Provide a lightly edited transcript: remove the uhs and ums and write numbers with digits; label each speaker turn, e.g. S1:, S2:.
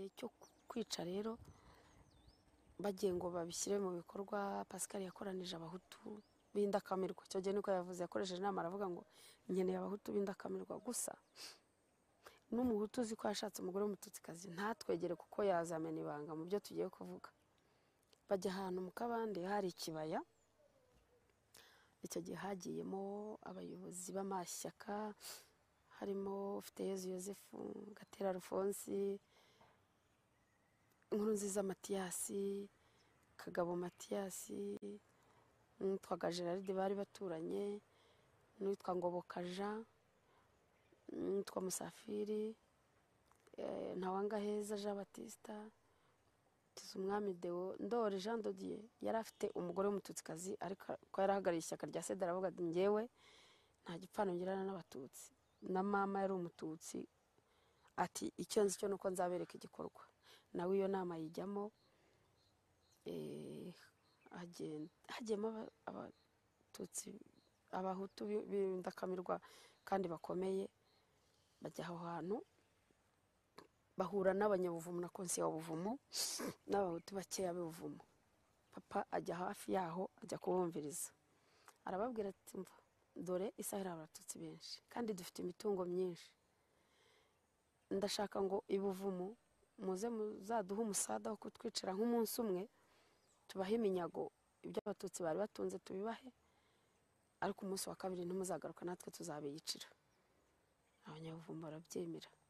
S1: gihe cyo kwica rero bagiye ngo babishyire mu bikorwa. Pascal yakoranije abahutu b'indakamirwa, icyo gihe niko yavuze, yakoresheje inama aravuga ngo nkeneye abahutu b'indakamirwa. Gusa n'umuhutu uzi ko yashatse umugore w'umututsikazi ntatwegere kuko yazamena ibanga mu byo tugiye kuvuga. Bajya ahantu mu kabande hari ikibaya, icyo gihe hagiyemo abayobozi b'amashyaka, harimo Ufiteyezu Yosefu, Gatera Alphonse, Nkurunziza Matiyasi, Kagabo Matiyasi, n'uwitwaga Gerard bari baturanye, n'uwitwa Ngobokaja, n'uwitwa Musafiri, Ntawangaheza Jean Baptiste, Tizumwami Deo, Ndori Jean Dodier. Yari afite umugore w'umututsikazi ariko ko yarahagarariye ishyaka rya Seda, aravuga ati njyewe nta gipfano ngirana n'abatutsi, na mama yari umututsi, ati icyo nzi cyo nuko nzabereka igikorwa. Nawe iyo nama yijyamo, hagiyemo abatutsi, abahutu b'indakamirwa kandi bakomeye. Bajya aho hantu bahura n'abanyabuvumo na konsiye w'ubuvumo n'abahutu bakeya b'ubuvumo. Papa ajya hafi yaho ajya kubumviriza, arababwira ati mva dore isahira abatutsi benshi kandi dufite imitungo myinshi, ndashaka ngo ibuvumo muze muzaduha umusada wo kutwicira nk'umunsi umwe, tubahe iminyago ibyo abatutsi bari batunze tubibahe, ariko umunsi wa kabiri ntimuzagaruka natwe tuzabiyicira. Abanyabuvumo barabyemera.